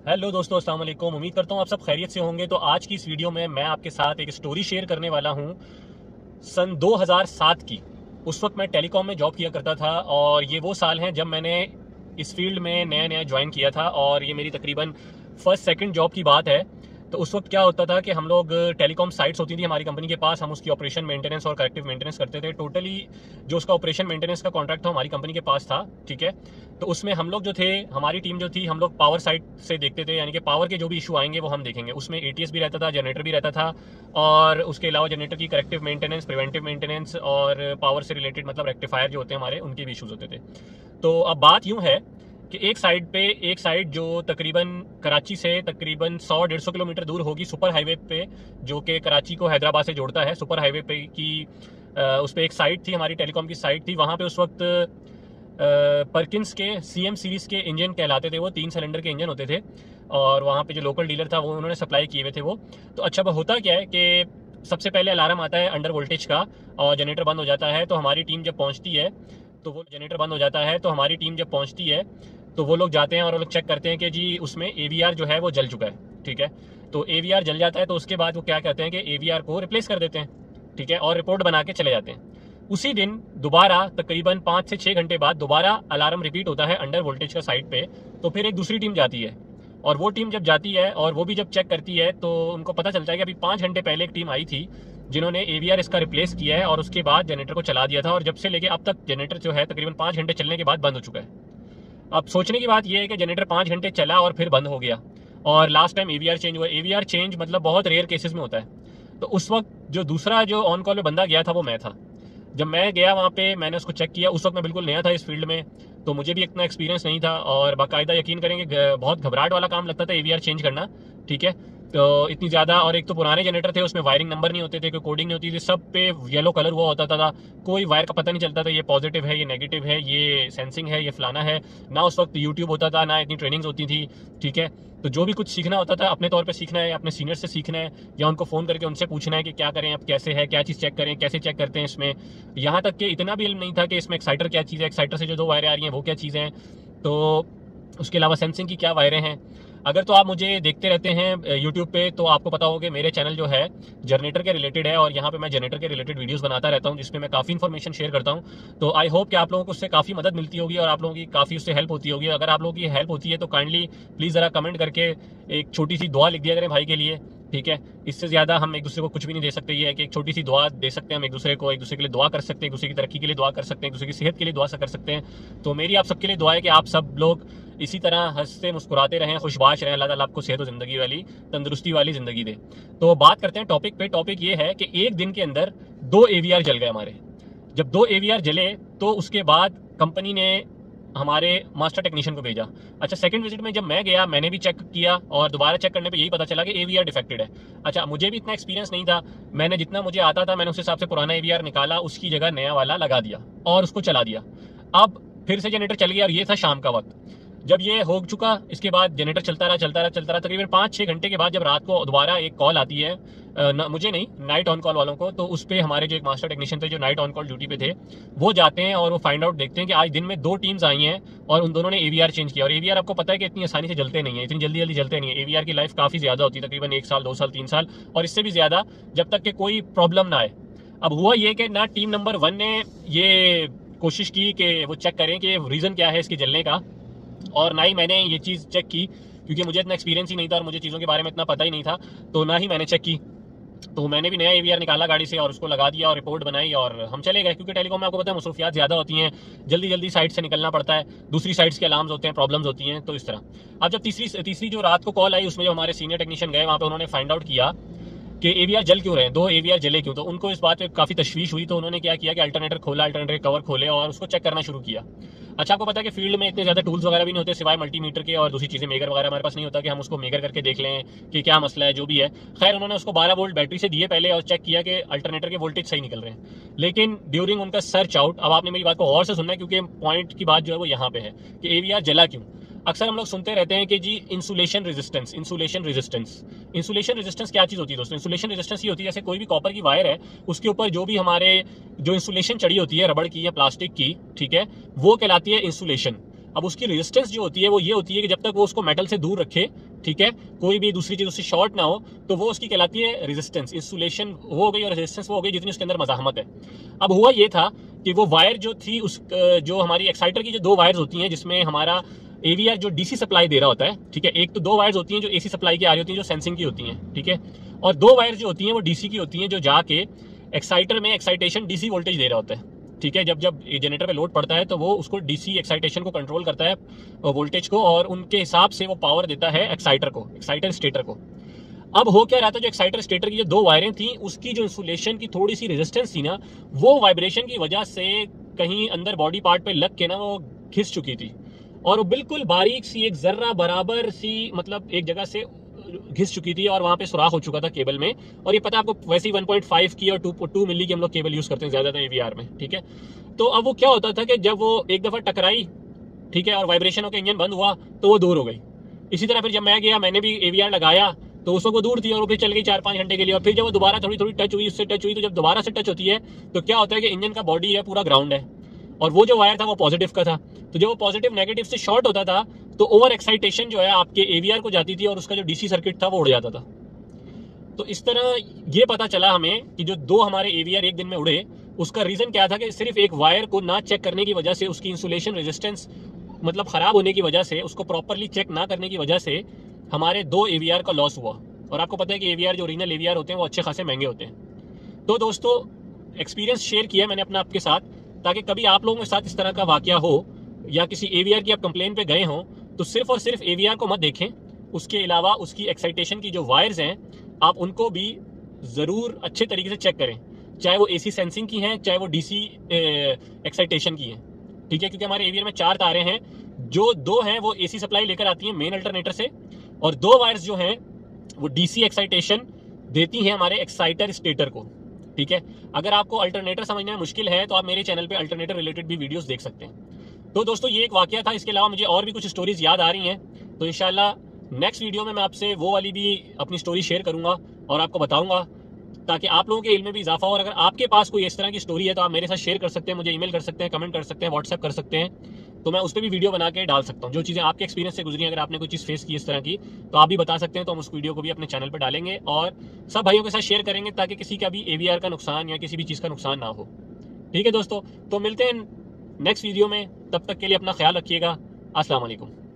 Hello दोस्तों, अस्सलाम वालेकुम। उम्मीद करता हूँ आप सब खैरियत से होंगे। तो आज की इस वीडियो में मैं आपके साथ एक स्टोरी शेयर करने वाला हूँ सन 2007 की। उस वक्त मैं टेलीकॉम में जॉब किया करता था और ये वो साल हैं जब मैंने इस फील्ड में नया नया ज्वाइन किया था और ये मेरी तकरीबन फर्स्ट सेकंड जॉब की बात है। तो उस वक्त क्या होता था कि हम लोग टेलीकॉम साइट्स होती थी हमारी कंपनी के पास, हम उसकी ऑपरेशन मेंटेनेंस और करेक्टिव मेंटेनेंस करते थे। टोटली जो उसका ऑपरेशन मेंटेनेंस का कॉन्ट्रैक्ट था हमारी कंपनी के पास था, ठीक है। तो उसमें हम लोग जो थे, हमारी टीम जो थी, हम लोग पावर साइड से देखते थे, यानी कि पावर के जो भी इशू आएंगे वो हम देखेंगे। उसमें एटीएस भी रहता था, जनरेटर भी रहता था और उसके अलावा जनरेटर की करेक्टिव मेंटेनेंस, प्रिवेंटिव मेंटेनेंस और पावर से रिलेटेड मतलब रेक्टिफायर जो होते हैं हमारे, उनके भी इशूज होते थे। तो अब बात यूं है कि एक साइड जो तकरीबन कराची से तकरीबन 100-150 किलोमीटर दूर होगी, सुपर हाईवे पे, जो कि कराची को हैदराबाद से जोड़ता है। सुपर हाईवे पे की उस पर एक साइट थी, हमारी टेलीकॉम की साइट थी। वहाँ पे उस वक्त परकिंस के सीएम सीरीज के इंजन कहलाते थे, वो 3 सिलेंडर के इंजन होते थे और वहाँ पे जो लोकल डीलर था वो उन्होंने सप्लाई किए हुए थे वो। तो अच्छा, वो होता क्या है कि सबसे पहले अलार्म आता है अंडर वोल्टेज का और जनरेटर बंद हो जाता है। तो हमारी टीम जब पहुँचती है तो वो जनरेटर बंद हो जाता है, तो हमारी टीम जब पहुँचती है तो वो लोग जाते हैं और वो लोग चेक करते हैं कि जी उसमें एवीआर जो है वो जल चुका है, ठीक है। तो एवीआर जल जाता है तो उसके बाद वो क्या कहते हैं कि एवीआर को रिप्लेस कर देते हैं, ठीक है, और रिपोर्ट बना के चले जाते हैं। उसी दिन दोबारा तकरीबन 5 से 6 घंटे बाद दोबारा अलार्म रिपीट होता है अंडर वोल्टेज का साइड पे। तो फिर एक दूसरी टीम जाती है और वो टीम जब जाती है और वो भी जब चेक करती है तो उनको पता चलता है कि अभी 5 घंटे पहले एक टीम आई थी जिन्होंने एवीआर इसका रिप्लेस किया है और उसके बाद जनरेटर को चला दिया था, और जब से लेके अब तक जनरेटर जो है तकरीबन 5 घंटे चलने के बाद बंद हो चुका है। अब सोचने की बात यह है कि जनरेटर 5 घंटे चला और फिर बंद हो गया और लास्ट टाइम एवीआर चेंज हुआ। एवीआर चेंज मतलब बहुत रेयर केसेस में होता है। तो उस वक्त जो दूसरा जो ऑन कॉल में बंदा गया था वो मैं था। जब मैं गया वहाँ पे मैंने उसको चेक किया। उस वक्त मैं बिल्कुल नया था इस फील्ड में, तो मुझे भी इतना एक्सपीरियंस नहीं था और बाकायदा यकीन करेंगे बहुत घबराहट वाला काम लगता था एवीआर चेंज करना, ठीक है। तो इतनी ज़्यादा, और एक तो पुराने जनरेटर थे उसमें वायरिंग नंबर नहीं होते थे, कोई कोडिंग नहीं होती थी, सब पे येलो कलर हुआ होता था। कोई वायर का पता नहीं चलता था ये पॉजिटिव है, ये नेगेटिव है, ये सेंसिंग है, ये फलाना है। ना उस वक्त यूट्यूब होता था, ना इतनी ट्रेनिंग्स होती थी, ठीक है। तो जो भी कुछ सीखना होता था अपने तौर पे सीखना है, अपने सीनियर से सीखना है या उनको फ़ोन करके उनसे पूछना है कि क्या करें, अब कैसे है, क्या चीज़ चेक करें, कैसे चेक करते हैं इसमें। यहाँ तक कि इतना भी इल्म नहीं था कि इसमें एक्साइटर क्या चीज़ है, एक्साइटर से जो 2 वायरें आ रही हैं वो क्या चीज़ें हैं, तो उसके अलावा सेंसिंग की क्या वायरें हैं। अगर तो आप मुझे देखते रहते हैं यूट्यूब पे तो आपको पता होगा कि मेरे चैनल जो है जनरेटर के रिलेटेड है और यहाँ पे मैं जनरेटर के रिलेटेड वीडियोस बनाता रहता हूँ जिसमें मैं काफ़ी इन्फॉर्मेशन शेयर करता हूँ। तो आई होप कि आप लोगों को उससे काफ़ी मदद मिलती होगी और आप लोगों की काफ़ी उससे हेल्प होती होगी। अगर आप लोगों की हेल्प होती है तो काइंडली प्लीज़ ज़रा कमेंट करके एक छोटी सी दुआ लिख दिया करें भाई के लिए, ठीक है। इससे ज़्यादा हम एक दूसरे को कुछ भी नहीं दे सकते। ये है कि एक छोटी सी दुआ दे सकते हैं हम एक दूसरे को, एक दूसरे के लिए दुआ कर सकते हैं, एक दूसरे की तरक्की के लिए दुआ कर सकते हैं, एक दूसरे की सेहत के लिए दुआ कर सकते हैं। तो मेरी आप सबके लिए दुआ है कि आप सब लोग इसी तरह हंसते मुस्कुराते रहें, खुशबाश रहें। अल्लाह ताला आपको सेहत और ज़िंदगी वाली, तंदुरुस्ती वाली ज़िंदगी दे। तो बात करते हैं टॉपिक पे। टॉपिक ये है कि एक दिन के अंदर 2 एवीआर जल गए हमारे। जब 2 एवीआर जले तो उसके बाद कंपनी ने हमारे मास्टर टेक्नीशियन को भेजा। अच्छा, सेकंड विजिट में जब मैं गया मैंने भी चेक किया और दोबारा चेक करने पे यही पता चला कि एवीआर डिफेक्टेड है। अच्छा, मुझे भी इतना एक्सपीरियंस नहीं था, मैंने जितना मुझे आता था मैंने उस हिसाब से पुराना एवीआर निकाला, उसकी जगह नया वाला लगा दिया और उसको चला दिया। अब फिर से जनरेटर चल गया और ये था शाम का वक्त। जब ये हो चुका इसके बाद जनरेटर चलता रहा तकरीबन 5-6 घंटे के बाद जब रात को दोबारा एक कॉल आती है, मुझे नहीं, नाइट ऑन कॉल वालों को, तो उस पर हमारे जो एक मास्टर टेक्नीशियन थे जो नाइट ऑन कॉल ड्यूटी पे थे वो जाते हैं और वो फाइंड आउट देखते हैं कि आज दिन में 2 टीम्स आई हैं और उन दोनों ने एवीआर चेंज किया। और एवीआर आपको पता है कि इतनी आसानी से जलते नहीं है, इतनी जल्दी जल्दी जलते नहीं है। एवीआर की लाइफ काफ़ी ज़्यादा होती है, तकरीबन 1 साल, 2 साल, 3 साल और इससे भी ज़्यादा, जब तक कि कोई प्रॉब्लम ना आए। अब हुआ ये कि ना टीम नंबर 1 ने ये कोशिश की कि वो चेक करें कि रीज़न क्या है इसके जलने का, और ना ही मैंने ये चीज़ चेक की क्योंकि मुझे इतना एक्सपीरियंस ही नहीं था और मुझे चीज़ों के बारे में इतना पता ही नहीं था, तो ना ही मैंने चेक की। तो मैंने भी नया एवीआर निकाला गाड़ी से और उसको लगा दिया और रिपोर्ट बनाई और हम चले गए, क्योंकि टेलीकॉम में आपको पता है मसरूफियात ज़्यादा होती हैं, जल्दी जल्दी साइट से निकलना पड़ता है, दूसरी साइट्स के अलार्म्स होते हैं, प्रॉब्लम्स होती हैं, तो इस तरह। अब जब तीसरी जो रात को कॉल आई उसमें जो हमारे सीनियर टेक्नीशियन गए वहाँ पर उन्होंने फाइंड आउट किया कि एवीआर जल क्यों रहे हैं, 2 एवीआर जले क्यों। तो उनको इस बात पे काफ़ी तशवीश हुई, तो उन्होंने क्या किया कि अल्टरनेटर खोला, अल्टरनेटर कवर खोले और उसको चेक करना शुरू किया। अच्छा, आपको पता है कि फील्ड में इतने ज़्यादा टूल्स वगैरह भी नहीं होते सिवाय मल्टीमीटर के और दूसरी चीज़ें, मेगर वगैरह हमारे पास नहीं होता कि हम उसको मेगर करके देख लें कि क्या मसला है, जो भी है। खैर, उन्होंने उसको 12 वोल्ट बैटरी से दिए पहले और चेक किया कि अल्टरनेटर के वोल्टेज सही निकल रहे हैं। लेकिन ड्यूरिंग उनका सर्च आउट, अब आपने मेरी बात को गौर से सुनना है क्योंकि पॉइंट की बात जो है वो यहाँ पे है कि एवीआर जला क्यों। अक्सर हम लोग सुनते रहते हैं कि जी insulation resistance, insulation resistance. Insulation resistance क्या चीज़ होती है दोस्तों? इंसुलेशन रेजिस्टेंस ये होती है जैसे कोई भी कॉपर की वायर है उसके ऊपर जो भी हमारे जो इंसुलेशन चढ़ी होती है रबड़ की या प्लास्टिक की, ठीक है, वो कहलाती है इंसुलेशन। अब उसकी रेजिस्टेंस जो होती है वो ये होती है कि जब तक वो उसको मेटल से दूर रखे ठीक है, कोई भी दूसरी चीज उससे शॉर्ट ना हो, तो वो उसकी कहलाती है रेजिस्टेंस। इंसुलेशन वो हो गई और रेजिस्टेंस वो हो गई जितनी उसके अंदर मज़ाहमत है। अब हुआ ये था कि वो वायर जो थी उस जो हमारी एक्साइटर की जो दो वायर्स होती हैं जिसमें हमारा एवीआर जो डीसी सप्लाई दे रहा होता है, ठीक है, एक तो दो वायर्स होती हैं जो एसी सप्लाई की आ रही होती हैं जो सेंसिंग की होती हैं, ठीक है, और दो वायर्स जो होती हैं वो डीसी की होती हैं जो जाके एक्साइटर में एक्साइटेशन डीसी वोल्टेज दे रहा होता है, ठीक है। जब जब जनरेटर पे लोड पड़ता है तो वो उसको डीसी एक्साइटेशन को कंट्रोल करता है वोल्टेज को, और उनके हिसाब से वो पावर देता है एक्साइटर को, एक्साइटर स्टेटर को। अब हो क्या रहा था, जो एक्साइटर स्टेटर की जो दो वायरें थी उसकी जो इंसुलेशन की थोड़ी सी रेजिस्टेंस थी ना, वो वाइब्रेशन की वजह से कहीं अंदर बॉडी पार्ट पे लग के ना वो घिस चुकी थी, और वो बिल्कुल बारीक सी एक जर्रा बराबर सी मतलब एक जगह से घिस चुकी थी और वहां पे सुराख हो चुका था केबल में। और ये पता है आपको, वैसे ही 1.5 की और 2 मिली की हम लोग केबल यूज करते हैं ज्यादातर एवीआर में, ठीक है। तो अब वो क्या होता था कि जब वो एक दफा टकराई, ठीक है, और वाइब्रेशन होकर इंजन बंद हुआ तो वो दूर हो गई। इसी तरह फिर जब मैं गया, मैंने भी एवीआर लगाया तो उसको वो दूर थी और वो फिर चल गई 4-5 घंटे के लिए, और फिर जब वो दोबारा थोड़ी थोड़ी टच हुई, उससे टच हुई, तो जब दोबारा से टच होती है तो क्या होता है कि इंजन का बॉडी है पूरा ग्राउंड है, और वो जो वायर था वो पॉजिटिव का था। तो जब वो पॉजिटिव नेगेटिव से शॉर्ट होता था तो ओवर एक्साइटेशन जो है आपके एवीआर को जाती थी और उसका जो डीसी सर्किट था वो उड़ जाता था। तो इस तरह ये पता चला हमें कि जो दो हमारे एवीआर एक दिन में उड़े, उसका रीजन क्या था कि सिर्फ एक वायर को ना चेक करने की वजह से, उसकी इंसुलेशन रेजिस्टेंस मतलब खराब होने की वजह से, उसको प्रॉपरली चेक ना करने की वजह से हमारे दो एवीआर का लॉस हुआ। और आपको पता है कि एवीआर जो ओरिजिनल एवीआर होते हैं वो अच्छे खासे महंगे होते हैं। तो दोस्तों, एक्सपीरियंस शेयर किया मैंने अपना आपके साथ, ताकि कभी आप लोगों के साथ इस तरह का वाकया हो या किसी एवीआर की आप कंप्लेन पे गए हो तो सिर्फ और सिर्फ एवीआर को मत देखें, उसके अलावा उसकी एक्साइटेशन की जो वायर्स हैं आप उनको भी ज़रूर अच्छे तरीके से चेक करें, चाहे वो एसी सेंसिंग की हैं चाहे वो डीसी एक्साइटेशन की हैं, ठीक है। क्योंकि हमारे एवीआर में 4 तारें हैं, जो 2 हैं वो एसी सप्लाई लेकर आती हैं मेन अल्टरनेटर से, और 2 वायर्स जो हैं वो डीसी एक्साइटेशन देती हैं हमारे एक्साइटर स्टेटर को, ठीक है। अगर आपको अल्टरनेटर समझने में मुश्किल है तो आप मेरे चैनल पे अल्टरनेटर रिलेटेड भी वीडियोस देख सकते हैं। तो दोस्तों, ये एक वाकया था, इसके अलावा मुझे और भी कुछ स्टोरीज याद आ रही हैं, तो इंशाल्लाह नेक्स्ट वीडियो में मैं आपसे वो वाली भी अपनी स्टोरी शेयर करूंगा और आपको बताऊंगा, ताकि आप लोगों के इल्म में भी इजाफा हो। और अगर आपके पास कोई इस तरह की स्टोरी है तो आप मेरे साथ शेयर कर सकते हैं, मुझे ईमेल कर सकते हैं, कमेंट कर सकते हैं, व्हाट्सएप कर सकते हैं, तो मैं उस पर भी वीडियो बना के डाल सकता हूँ। जो चीज़ें आपके एक्सपीरियंस से गुजरी, अगर आपने कोई चीज़ फेस की इस तरह की तो आप भी बता सकते हैं, तो हम उस वीडियो को भी अपने चैनल पर डालेंगे और सब भाइयों के साथ शेयर करेंगे, ताकि किसी का भी एवीआर का नुकसान या किसी भी चीज़ का नुकसान ना हो। ठीक है दोस्तों, तो मिलते हैं नेक्स्ट वीडियो में, तब तक के लिए अपना ख्याल रखिएगा। अस्सलाम वालेकुम।